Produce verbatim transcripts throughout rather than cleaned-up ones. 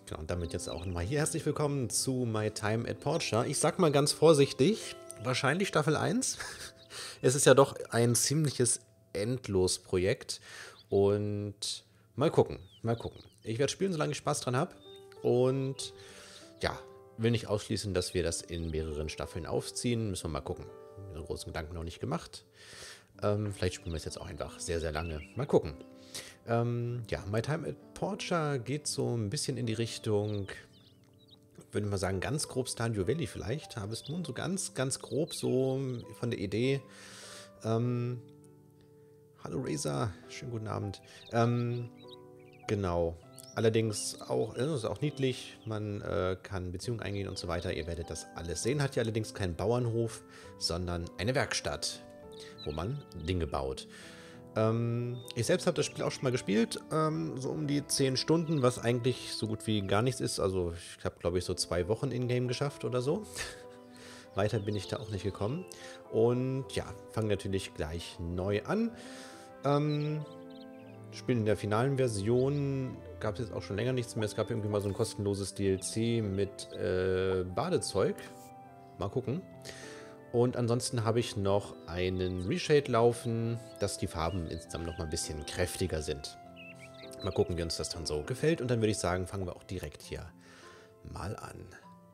Genau, und damit jetzt auch nochmal hier herzlich willkommen zu My Time at Portia. Ich sag mal ganz vorsichtig, wahrscheinlich Staffel eins. Es ist ja doch ein ziemliches Endlosprojekt. Und mal gucken, mal gucken. Ich werde spielen, solange ich Spaß dran habe. Und ja, will nicht ausschließen, dass wir das in mehreren Staffeln aufziehen. Müssen wir mal gucken. Den großen Gedanken noch nicht gemacht. Ähm, vielleicht spielen wir es jetzt auch einfach sehr, sehr lange. Mal gucken. Ähm, ja, My Time at Portia geht so ein bisschen in die Richtung, würde ich mal sagen, ganz grob Stardew Valley vielleicht. Harvest Moon, so ganz, ganz grob so von der Idee. Ähm, hallo Razer, schönen guten Abend. Ähm, genau. Allerdings auch, äh, ist auch niedlich, man äh, kann Beziehungen eingehen und so weiter. Ihr werdet das alles sehen. Hat ja allerdings keinen Bauernhof, sondern eine Werkstatt, wo man Dinge baut. Ähm, ich selbst habe das Spiel auch schon mal gespielt, ähm, so um die zehn Stunden, was eigentlich so gut wie gar nichts ist. Also ich habe, glaube ich, so zwei Wochen in-game geschafft oder so. Weiter bin ich da auch nicht gekommen. Und ja, fange natürlich gleich neu an. Ähm, Spielen in der finalen Version gab es jetzt auch schon länger nichts mehr. Es gab irgendwie mal so ein kostenloses D L C mit äh, Badezeug. Mal gucken. Und ansonsten habe ich noch einen Reshade laufen, dass die Farben insgesamt noch mal ein bisschen kräftiger sind. Mal gucken, wie uns das dann so gefällt. Und dann würde ich sagen, fangen wir auch direkt hier mal an.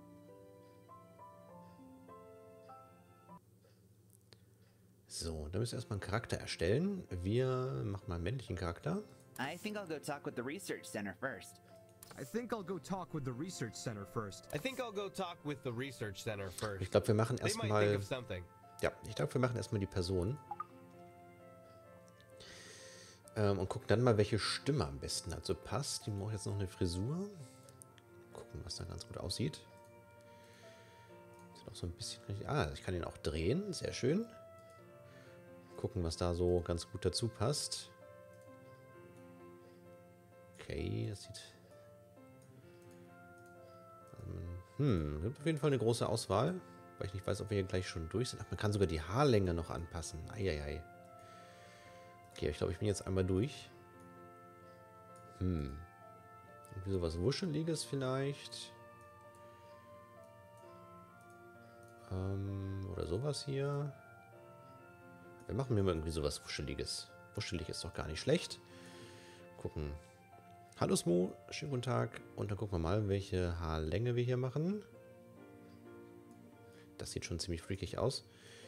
So, da müssen wir erstmal einen Charakter erstellen. Wir machen mal einen männlichen Charakter. I think I'll go talk with the research center first. I think I'll go talk with the research center first. I think I'll go talk with the research center first. Ich glaube, wir machen They might think erstmal. of something. Ja, ich glaube, wir machen erstmal die Person. Ähm, und gucken dann mal, welche Stimme am besten dazu passt. Die braucht jetzt noch eine Frisur. Gucken, was da ganz gut aussieht. Sieht auch so ein bisschen richtig. Ah, ich kann ihn auch drehen. Sehr schön. Gucken, was da so ganz gut dazu passt. Okay, das sieht. Hm, gibt auf jeden Fall eine große Auswahl. Weil ich nicht weiß, ob wir hier gleich schon durch sind. Ach, man kann sogar die Haarlänge noch anpassen. Eieiei. Okay, ich glaube, ich bin jetzt einmal durch. Hm. Irgendwie sowas Wuscheliges vielleicht. Ähm, oder sowas hier. Wir machen mir mal irgendwie sowas Wuscheliges. Wuschelig ist doch gar nicht schlecht. Gucken. Hallo Smo, schönen guten Tag. Und dann gucken wir mal, welche Haarlänge wir hier machen. Das sieht schon ziemlich freakig aus.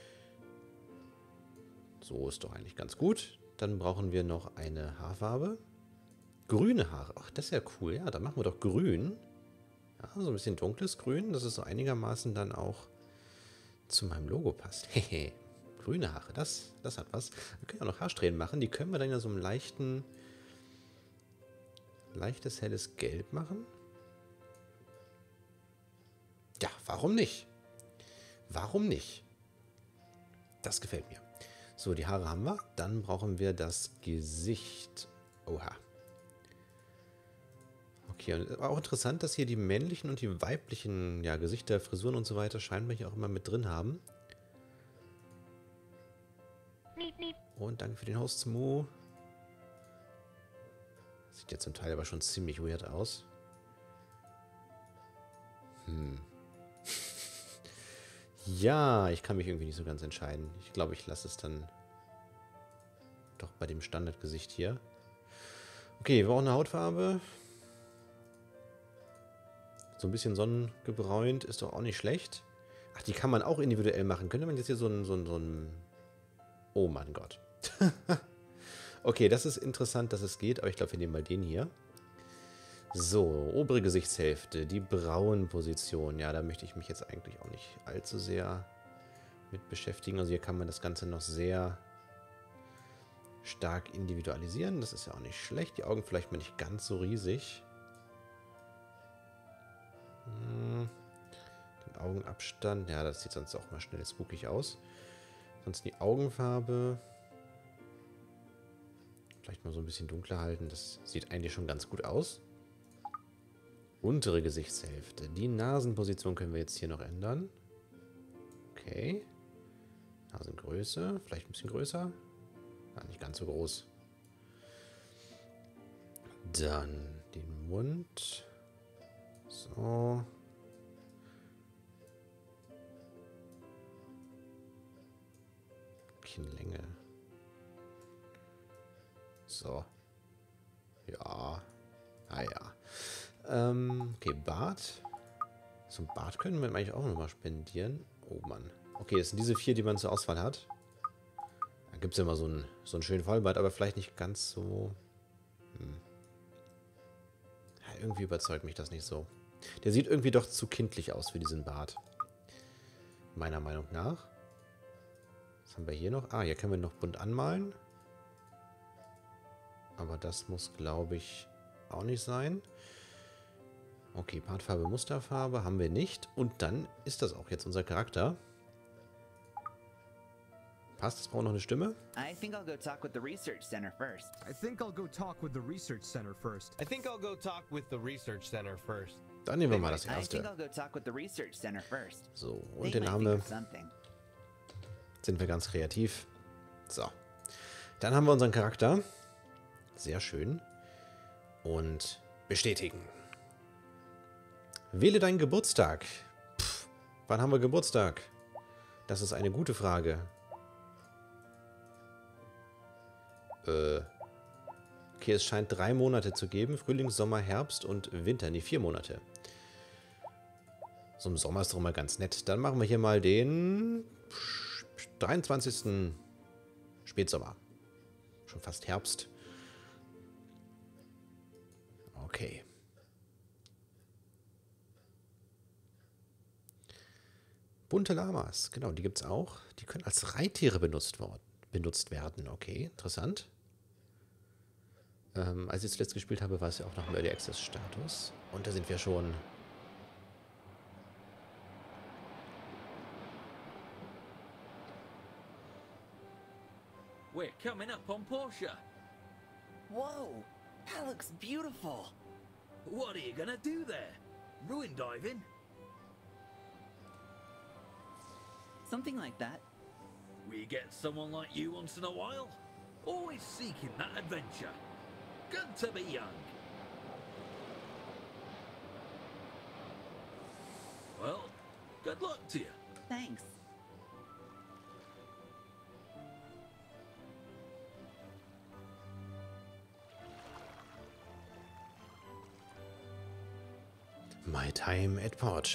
So ist doch eigentlich ganz gut. Dann brauchen wir noch eine Haarfarbe. Grüne Haare. Ach, das ist ja cool. Ja, dann machen wir doch grün. Ja, so ein bisschen dunkles Grün, dass es so einigermaßen dann auch zu meinem Logo passt. Hehe. Grüne Haare, das, das hat was. Wir können ja auch noch Haarsträhnen machen. Die können wir dann ja so einem leichten, leichtes, helles Gelb machen. Ja, warum nicht? Warum nicht? Das gefällt mir. So, die Haare haben wir. Dann brauchen wir das Gesicht. Oha. Okay, und auch interessant, dass hier die männlichen und die weiblichen ja, Gesichter, Frisuren und so weiter scheinbar hier auch immer mit drin haben. Und danke für den Host, Smo. Sieht ja zum Teil aber schon ziemlich weird aus. Hm. Ja, ich kann mich irgendwie nicht so ganz entscheiden. Ich glaube, ich lasse es dann doch bei dem Standardgesicht hier. Okay, wir brauchen eine Hautfarbe. So ein bisschen sonnengebräunt ist doch auch nicht schlecht. Ach, die kann man auch individuell machen. Könnte man jetzt hier so ein... So ein, so ein oh mein Gott. Okay, das ist interessant, dass es geht. Aber ich glaube, wir nehmen mal den hier. So, obere Gesichtshälfte, die Brauenposition. Ja, da möchte ich mich jetzt eigentlich auch nicht allzu sehr mit beschäftigen. Also hier kann man das Ganze noch sehr stark individualisieren. Das ist ja auch nicht schlecht. Die Augen vielleicht mal nicht ganz so riesig. Hm. Den Augenabstand. Ja, das sieht sonst auch mal schnell spookig aus. Sonst die Augenfarbe. Vielleicht mal so ein bisschen dunkler halten. Das sieht eigentlich schon ganz gut aus. Untere Gesichtshälfte. Die Nasenposition können wir jetzt hier noch ändern. Okay. Nasengröße. Vielleicht ein bisschen größer. Ja, nicht ganz so groß. Dann den Mund. So. Kinnlänge. So. Ja. Naja. Ähm, okay, Bart. Zum Bart können wir eigentlich auch nochmal spendieren. Oh Mann. Okay, das sind diese vier, die man zur Auswahl hat. Da gibt es ja immer so einen, so einen schönen Vollbart, aber vielleicht nicht ganz so... Hm. Ja, irgendwie überzeugt mich das nicht so. Der sieht irgendwie doch zu kindlich aus für diesen Bart. Meiner Meinung nach. Was haben wir hier noch? Ah, hier können wir noch bunt anmalen. Aber das muss, glaube ich, auch nicht sein. Okay, Bartfarbe, Musterfarbe haben wir nicht. Und dann ist das auch jetzt unser Charakter. Passt, das braucht noch eine Stimme. I think I'll go talk with the research center first. I think I'll go talk with the research center first. I think I'll go talk with the research center first. Dann nehmen wir mal das I think erste. I'll go talk with the research center first. So, They und den might haben think wir. of something. Sind wir ganz kreativ. So. Dann haben wir unseren Charakter. Sehr schön. Und bestätigen. Wähle deinen Geburtstag. Pff, wann haben wir Geburtstag? Das ist eine gute Frage. Äh. Okay, es scheint drei Monate zu geben. Frühling, Sommer, Herbst und Winter. Nee, vier Monate. So im Sommer ist doch immer ganz nett. Dann machen wir hier mal den dreiundzwanzigsten Spätsommer. Schon fast Herbst. Okay. Bunte Lamas, genau, die gibt es auch. Die können als Reittiere benutzt, benutzt werden. Okay, interessant. Ähm, als ich zuletzt gespielt habe, war es ja auch noch im Early Access Status. Und da sind wir schon... We're coming up on Portia. Whoa, that looks beautiful. What are you gonna do there? Ruin diving? Something like that. We get someone like you once in a while. Always seeking that adventure. Good to be young. Well, good luck to you. Thanks. My Time at Portia.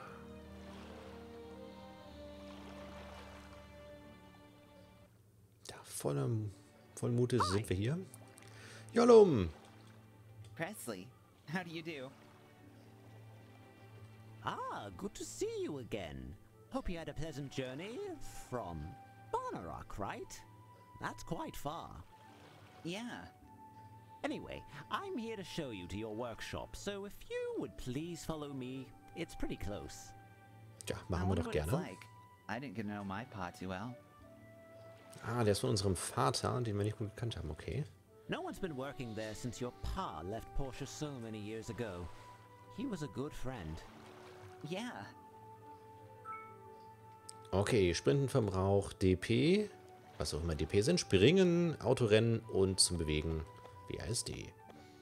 Ja, voller, voll Mutes sind wir hier. Jolum! Presley, how do you do? Ah, good to see you again. Hope you had a pleasant journey from Barnarock, right? That's quite far. Yeah. Anyway, I'm here to show you to your workshop, so if you would please follow me, it's pretty close. Ja, I machen wir wonder doch what it's gerne. like. I didn't get to know my pa too well. Ah, der ist von unserem Vater, den wir nicht gut gekannt haben, okay. No one's been working there since your pa left Portia so many years ago. He was a good friend. Yeah. Okay, Sprintenverbrauch, D P, was auch immer D P sind, Springen, Autorennen und zum Bewegen W A S D.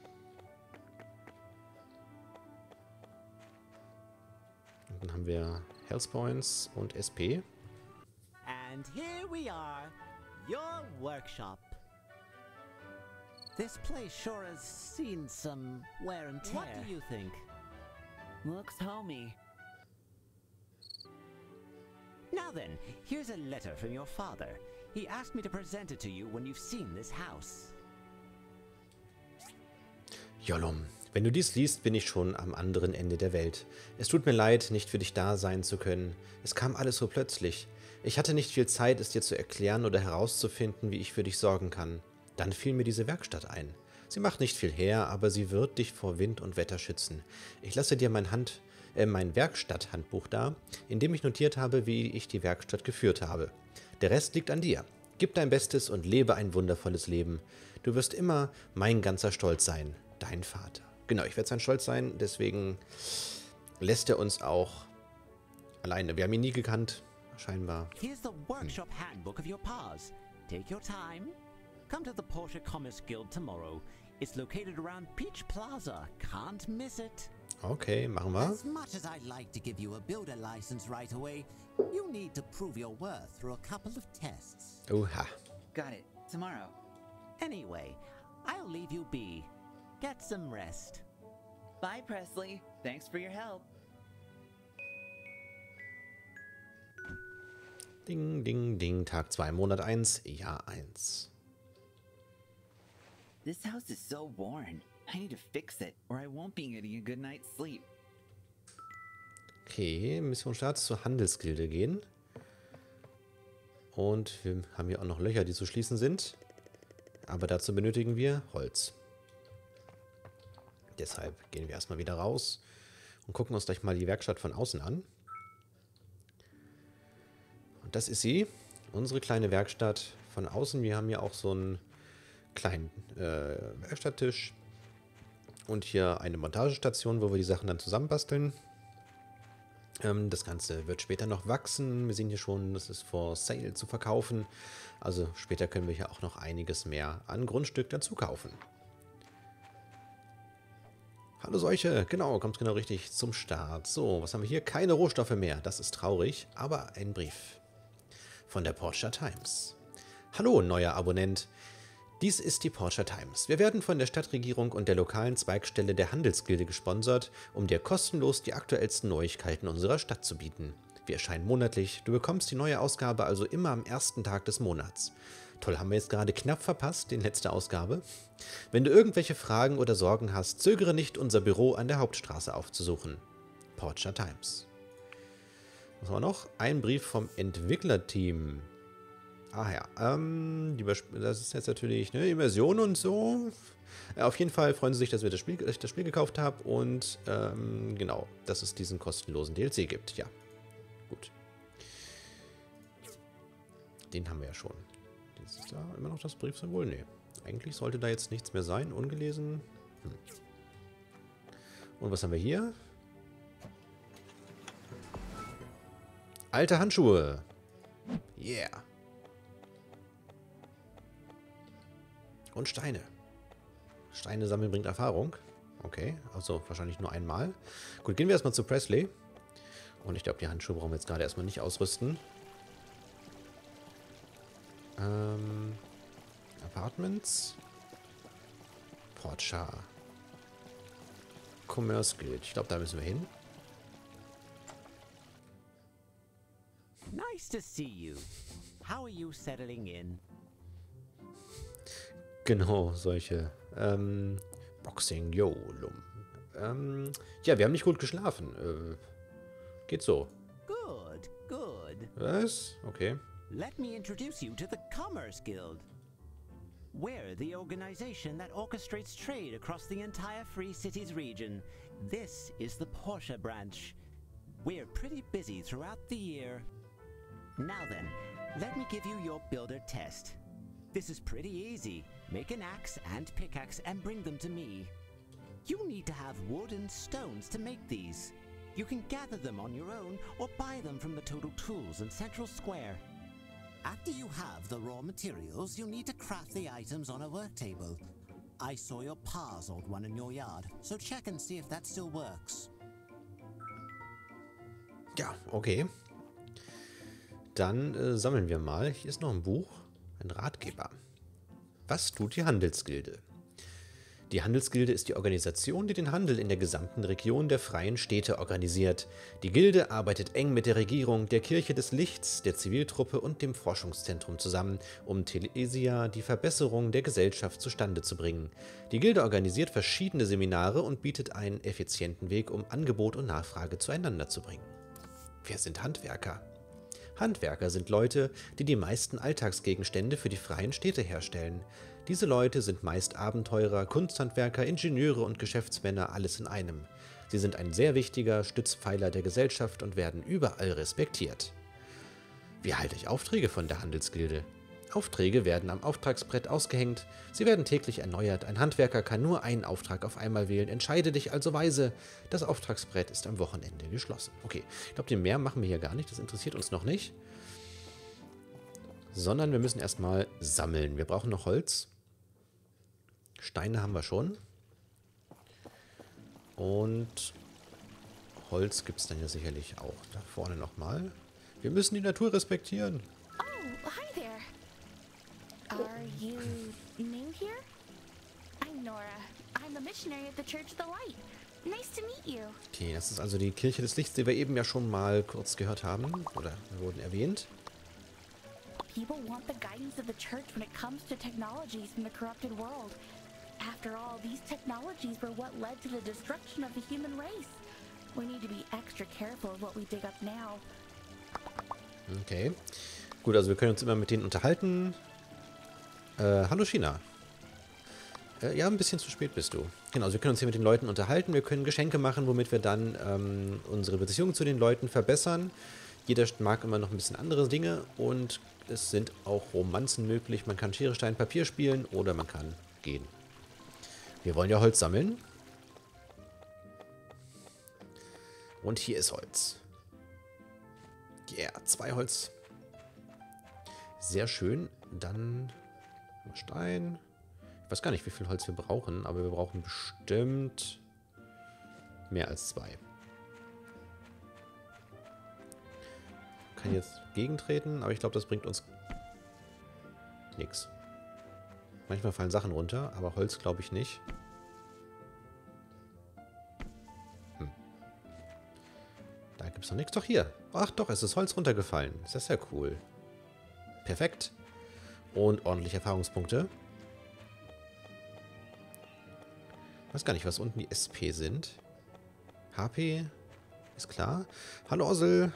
Und dann haben wir Health Points und S P. And here we are, your workshop. This place sure has seen some wear and tear. What do you think? Looks homey. Now then, here's a letter from your father. He asked me to present it to you when you've seen this house. Jolom, wenn du dies liest, bin ich schon am anderen Ende der Welt. Es tut mir leid, nicht für dich da sein zu können. Es kam alles so plötzlich. Ich hatte nicht viel Zeit, es dir zu erklären oder herauszufinden, wie ich für dich sorgen kann. Dann fiel mir diese Werkstatt ein. Sie macht nicht viel her, aber sie wird dich vor Wind und Wetter schützen. Ich lasse dir mein Hand, äh, mein Werkstatthandbuch da, in dem ich notiert habe, wie ich die Werkstatt geführt habe. Der Rest liegt an dir. Gib dein Bestes und lebe ein wundervolles Leben. Du wirst immer mein ganzer Stolz sein. Dein Vater. Genau, ich werde sein Stolz sein, deswegen lässt er uns auch alleine. Wir haben ihn nie gekannt, scheinbar. Here's the workshop handbook of your pa's. Take your time. Come to the Portia Commerce Guild tomorrow. It's located around Peach Plaza. Can't miss it. Okay, machen wir. As much as I'd like to give you a builder license right away, you need to prove your worth through a couple of tests. Oha. Got it. Tomorrow. Anyway, I'll leave you be. Get some rest. Bye, Presley. Thanks for your help. Ding, ding, ding. Tag zwei, Monat eins, Jahr eins. This house is so worn. I need to fix it, or I won't be getting a good night's sleep. Okay, Mission Start zur Handelsgilde gehen. Und wir haben hier auch noch Löcher, die zu schließen sind. Aber dazu benötigen wir Holz. Deshalb gehen wir erstmal wieder raus und gucken uns gleich mal die Werkstatt von außen an. Und das ist sie, unsere kleine Werkstatt von außen. Wir haben hier auch so einen kleinen äh, Werkstatttisch und hier eine Montagestation, wo wir die Sachen dann zusammenbasteln. Ähm, das Ganze wird später noch wachsen. Wir sehen hier schon, das ist for sale zu verkaufen. Also später können wir hier auch noch einiges mehr an Grundstück dazu kaufen. Hallo Seuche, genau, kommt genau richtig zum Start. So, was haben wir hier? Keine Rohstoffe mehr, das ist traurig, aber ein Brief von der Portia Times. Hallo, neuer Abonnent. Dies ist die Portia Times. Wir werden von der Stadtregierung und der lokalen Zweigstelle der Handelsgilde gesponsert, um dir kostenlos die aktuellsten Neuigkeiten unserer Stadt zu bieten. Wir erscheinen monatlich, du bekommst die neue Ausgabe also immer am ersten Tag des Monats. Toll, haben wir jetzt gerade knapp verpasst, die letzte Ausgabe. Wenn du irgendwelche Fragen oder Sorgen hast, zögere nicht, unser Büro an der Hauptstraße aufzusuchen. Portia Times. Was haben wir noch? Ein Brief vom Entwicklerteam. Ah ja, ähm, die das ist jetzt natürlich eine Immersion und so. Ja, auf jeden Fall freuen sie sich, dass wir das Spiel, dass ich das Spiel gekauft habe und ähm, genau, dass es diesen kostenlosen D L C gibt. Ja, gut. Den haben wir ja schon. Ist da immer noch das Briefsymbol? Nee. Eigentlich sollte da jetzt nichts mehr sein. Ungelesen. Hm. Und was haben wir hier? Alte Handschuhe. Yeah. Und Steine. Steine sammeln bringt Erfahrung. Okay, also wahrscheinlich nur einmal. Gut, gehen wir erstmal zu Presley. Und ich glaube, die Handschuhe brauchen wir jetzt gerade erstmal nicht ausrüsten. Ähm, Apartments. Portia. Commerce Guild. Ich glaube, da müssen wir hin. Nice to see you. How are you settling in? Genau, solche. Ähm, Boxing, yo, Lum. Ähm, ja, wir haben nicht gut geschlafen. Äh, geht so. Good, good. Was? Okay. Let me introduce you to the Commerce Guild. We're the organization that orchestrates trade across the entire Free Cities region. This is the Portia branch. We're pretty busy throughout the year. Now then, let me give you your builder test. This is pretty easy. Make an axe and pickaxe and bring them to me. You need to have wood and stones to make these. You can gather them on your own or buy them from the Total Tools in Central Square. After you have the raw materials, you need to craft the items on a work table. I saw your pa's old one in your yard, so check and see if that still works. Ja, okay. Dann äh, sammeln wir mal. Hier ist noch ein Buch. Ein Ratgeber. Was tut die Handelsgilde? Die Handelsgilde ist die Organisation, die den Handel in der gesamten Region der Freien Städte organisiert. Die Gilde arbeitet eng mit der Regierung, der Kirche des Lichts, der Ziviltruppe und dem Forschungszentrum zusammen, um Telesia die Verbesserung der Gesellschaft zustande zu bringen. Die Gilde organisiert verschiedene Seminare und bietet einen effizienten Weg, um Angebot und Nachfrage zueinander zu bringen. Wer sind Handwerker? Handwerker sind Leute, die die meisten Alltagsgegenstände für die freien Städte herstellen. Diese Leute sind meist Abenteurer, Kunsthandwerker, Ingenieure und Geschäftsmänner, alles in einem. Sie sind ein sehr wichtiger Stützpfeiler der Gesellschaft und werden überall respektiert. Wie erhalte ich Aufträge von der Handelsgilde? Aufträge werden am Auftragsbrett ausgehängt. Sie werden täglich erneuert. Ein Handwerker kann nur einen Auftrag auf einmal wählen. Entscheide dich also weise. Das Auftragsbrett ist am Wochenende geschlossen. Okay, ich glaube, den mehr machen wir hier gar nicht. Das interessiert uns noch nicht. Sondern wir müssen erstmal sammeln. Wir brauchen noch Holz. Steine haben wir schon. Und Holz gibt es dann ja sicherlich auch. Da vorne nochmal. Wir müssen die Natur respektieren. Oh, hi there. Are you new here? I'm Nora. I'm a missionary at the Church of the Light. Nice to meet you. Okay, das ist also die Kirche des Lichts, die wir eben ja schon mal kurz gehört haben. Oder wir wurden erwähnt. People want the guidance of the church when it comes to technologies in the corrupted world. After all, these technologies were what led to the destruction of the human race. We need to be extra careful of what we dig up now. Okay. Gut, also wir können uns immer mit denen unterhalten. Äh, hallo China. Äh, ja, ein bisschen zu spät bist du. Genau, also wir können uns hier mit den Leuten unterhalten. Wir können Geschenke machen, womit wir dann ähm, unsere Beziehung zu den Leuten verbessern. Jeder mag immer noch ein bisschen andere Dinge und es sind auch Romanzen möglich. Man kann Schere, Stein, Papier spielen oder man kann gehen. Wir wollen ja Holz sammeln. Und hier ist Holz. Ja, yeah, zwei Holz. Sehr schön. Dann Stein. Ich weiß gar nicht, wie viel Holz wir brauchen, aber wir brauchen bestimmt mehr als zwei. Kann jetzt gegentreten, aber ich glaube, das bringt uns nichts. Manchmal fallen Sachen runter, aber Holz glaube ich nicht. Hm. Da gibt es noch nichts. Doch hier. Ach doch, es ist Holz runtergefallen. Das ist ja cool. Perfekt. Und ordentlich Erfahrungspunkte. Ich weiß gar nicht, was unten die S P sind. H P ist klar. Hallo Ossel.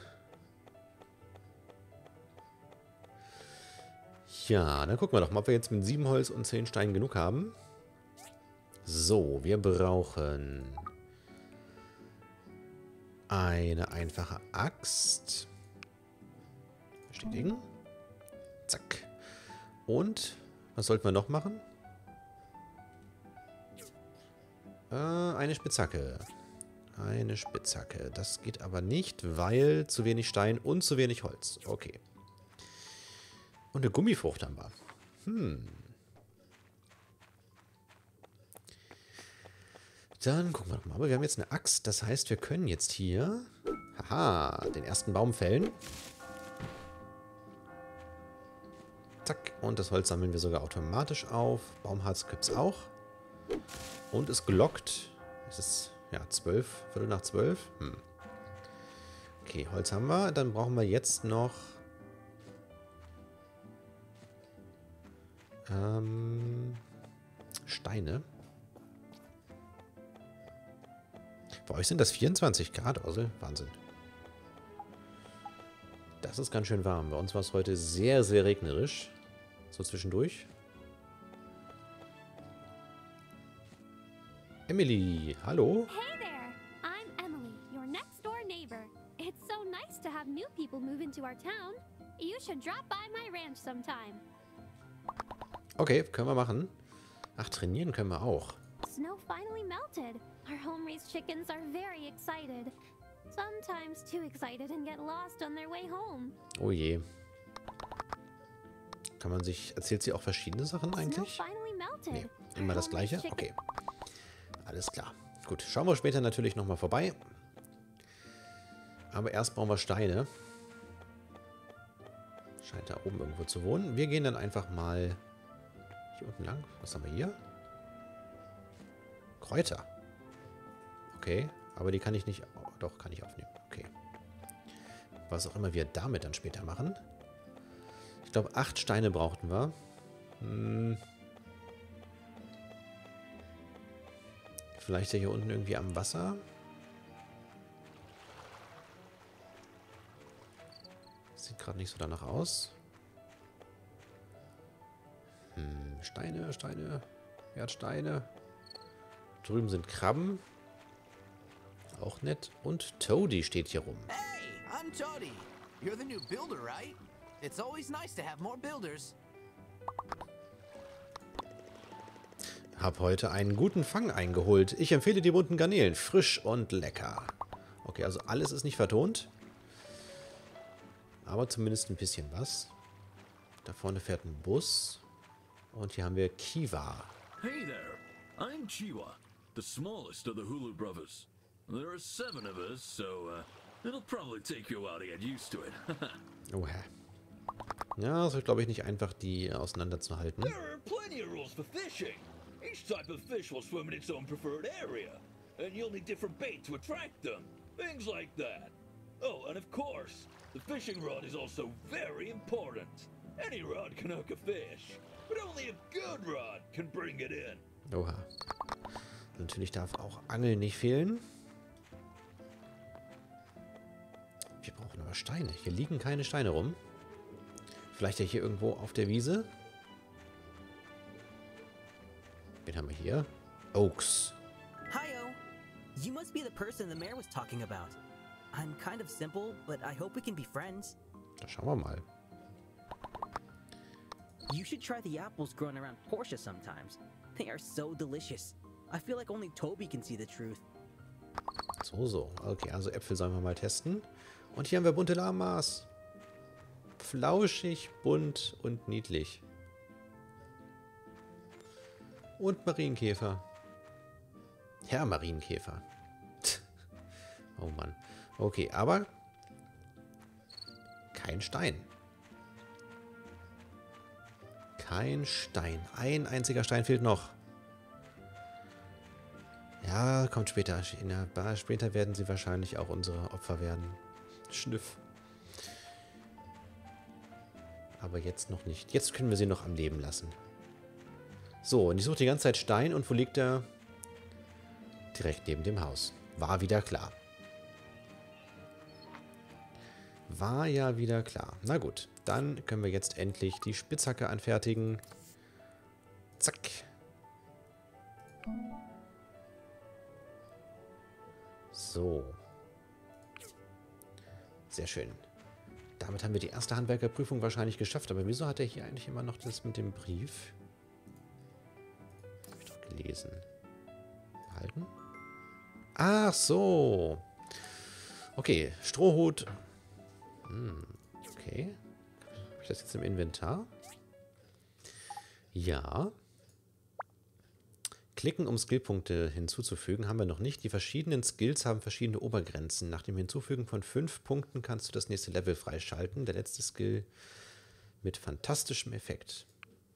Ja, dann gucken wir doch mal, ob wir jetzt mit sieben Holz und zehn Steinen genug haben. So, wir brauchen eine einfache Axt. Bestätigen. Zack. Und was sollten wir noch machen? Äh, eine Spitzhacke. Eine Spitzhacke. Das geht aber nicht, weil zu wenig Stein und zu wenig Holz. Okay. Und eine Gummifrucht haben wir. Hm. Dann gucken wir doch mal. Aber wir haben jetzt eine Axt. Das heißt, wir können jetzt hier... Haha, den ersten Baum fällen. Zack. Und das Holz sammeln wir sogar automatisch auf. Baumharz gibt es auch. Und es glockt. Es ist, ja, zwölf. Viertel nach zwölf. Hm. Okay, Holz haben wir. Dann brauchen wir jetzt noch... Ähm, Steine. Bei euch sind das vierundzwanzig Grad, also Wahnsinn. Das ist ganz schön warm. Bei uns war es heute sehr, sehr regnerisch. So zwischendurch. Emily, hallo. Hey there! I'm Emily, your next door neighbor. It's so nice to have new people move into our town. You should drop by my ranch sometime. Okay, können wir machen. Ach, trainieren können wir auch. Snow finally melted. Our home-raised chickens are very excited. Sometimes too excited and get lost on their way home. Oh je. Kann man sich... Erzählt sie auch verschiedene Sachen eigentlich? Snow finally melted. Nee, immer das gleiche? Okay. Alles klar. Gut, schauen wir später natürlich nochmal vorbei. Aber erst brauchen wir Steine. Scheint da oben irgendwo zu wohnen. Wir gehen dann einfach mal... Hier unten lang. Was haben wir hier? Kräuter. Okay, aber die kann ich nicht... Oh, doch, kann ich aufnehmen. Okay. Was auch immer wir damit dann später machen. Ich glaube, acht Steine brauchten wir. Hm. Vielleicht hier unten irgendwie am Wasser. Sieht gerade nicht so danach aus. Hm, Steine, Steine. Wer hat Steine? Drüben sind Krabben. Auch nett. Und Toadie steht hier rum. Hey, I'm Toadie. You're the new builder, right? It's always nice to have more builders. Hab heute einen guten Fang eingeholt. Ich empfehle die bunten Garnelen. Frisch und lecker. Okay, also alles ist nicht vertont. Aber zumindest ein bisschen was. Da vorne fährt ein Bus. Und hier haben wir Kiva. Hey there, I'm Chiwa, the smallest of the Hulu brothers. There are seven of us, so uh, it'll probably take you a while to get used to it. Oha. Ja, es wird, glaube ich, nicht einfach, die auseinanderzuhalten. There are plenty of rules for fishing. Each type of fish will swim in its own preferred area, and you'll need different bait to attract them. Things like that. Oh, and of course, the fishing rod is also very important. Any rod can hook a fish, but only a good rod can bring it in. Oha. Natürlich darf auch Angeln nicht fehlen. Wir brauchen aber Steine. Hier liegen keine Steine rum. Vielleicht ja hier irgendwo auf der Wiese. Wen haben wir hier? Oaks. Hi-oh. You must be the person the mayor was talking about. I'm kind of simple, but I hope we can be friends. Da schauen wir mal. You should try the apples growing around Portia sometimes. They are so delicious. I feel like only Toby can see the truth. So, so. Okay, also Äpfel sollen wir mal testen. Und hier haben wir bunte Lamas. Flauschig, bunt und niedlich. Und Marienkäfer. Herr Marienkäfer. Oh Mann. Okay, aber kein Stein. Kein Stein. Ein einziger Stein fehlt noch. Ja, kommt später. In der Bar später werden sie wahrscheinlich auch unsere Opfer werden. Schnüff. Aber jetzt noch nicht. Jetzt können wir sie noch am Leben lassen. So, und ich suche die ganze Zeit Stein. Und wo liegt er? Direkt neben dem Haus. War wieder klar. War ja wieder klar. Na gut, dann können wir jetzt endlich die Spitzhacke anfertigen. Zack. So. Sehr schön. Damit haben wir die erste Handwerkerprüfung wahrscheinlich geschafft. Aber wieso hat er hier eigentlich immer noch das mit dem Brief? Habe ich doch gelesen. Behalten. Ach so. Okay, Strohhut. Hm, okay. Habe ich das jetzt im Inventar? Ja. Klicken, um Skillpunkte hinzuzufügen, haben wir noch nicht. Die verschiedenen Skills haben verschiedene Obergrenzen. Nach dem Hinzufügen von fünf Punkten kannst du das nächste Level freischalten. Der letzte Skill mit fantastischem Effekt.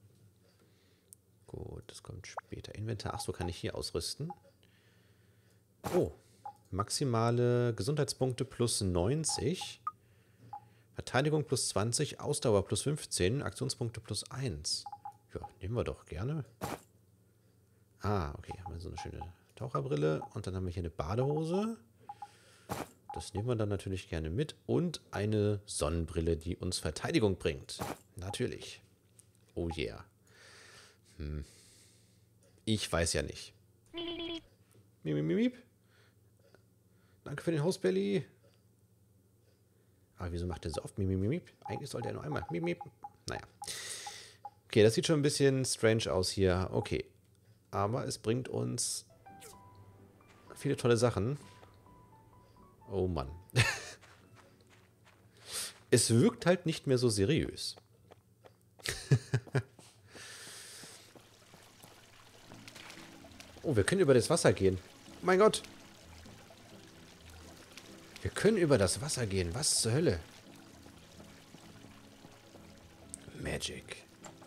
Gut, das kommt später. Inventar. Achso, kann ich hier ausrüsten. Oh, maximale Gesundheitspunkte plus neunzig. Verteidigung plus zwanzig, Ausdauer plus fünfzehn, Aktionspunkte plus eins. Ja, nehmen wir doch gerne. Ah, okay, haben wir so eine schöne Taucherbrille. Und dann haben wir hier eine Badehose. Das nehmen wir dann natürlich gerne mit. Und eine Sonnenbrille, die uns Verteidigung bringt. Natürlich. Oh yeah. Hm. Ich weiß ja nicht. Miep, miep, miep. Danke für den Hausbelly. Aber wieso macht er so oft? Miep, miep, miep. Eigentlich sollte er nur einmal. Miep, miep. Naja. Okay, das sieht schon ein bisschen strange aus hier. Okay. Aber es bringt uns viele tolle Sachen. Oh Mann. Es wirkt halt nicht mehr so seriös. Oh, wir können über das Wasser gehen. Oh mein Gott. Wir können über das Wasser gehen. Was zur Hölle? Magic.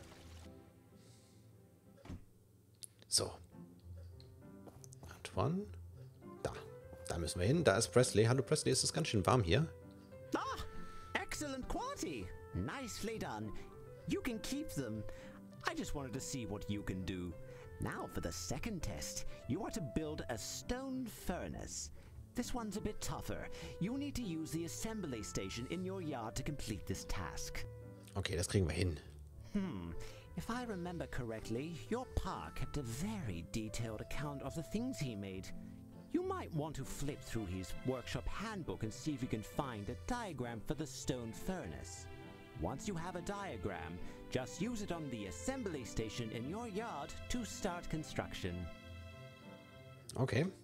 So. Antoine. Da. Da müssen wir hin. Da ist Presley. Hallo Presley, ist es ganz schön warm hier? Ah, excellent quality. Nicely done. You can keep them. I just wanted to see what you can do. Now for the second test. You are to build a stone furnace. This one's a bit tougher. You'll need to use the assembly station in your yard to complete this task. Okay, das kriegen wir hin. Hmm. If I remember correctly, your pa kept a very detailed account of the things he made. You might want to flip through his workshop handbook and see if you can find a diagram for the stone furnace. Once you have a diagram, just use it on the assembly station in your yard to start construction. Okay.